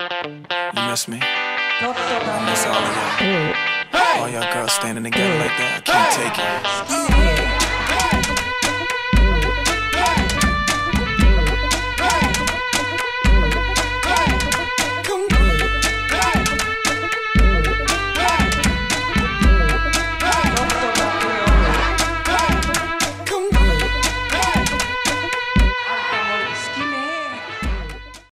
You miss me? I miss all of y'all. All y'all girls standing together like that. I can't